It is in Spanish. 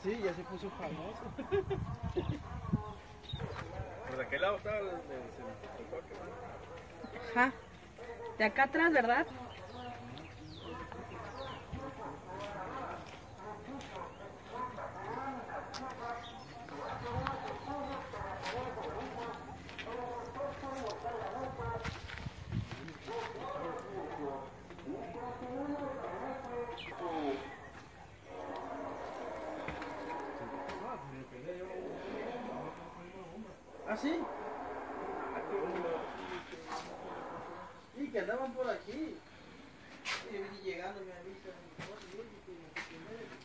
Sí, ya se puso famoso. ¿Por aquel lado estaba el Ajá. De acá atrás, ¿verdad? ¿Ah, sí? Sí, que andaban por aquí. Y yo vine llegando, me avisan.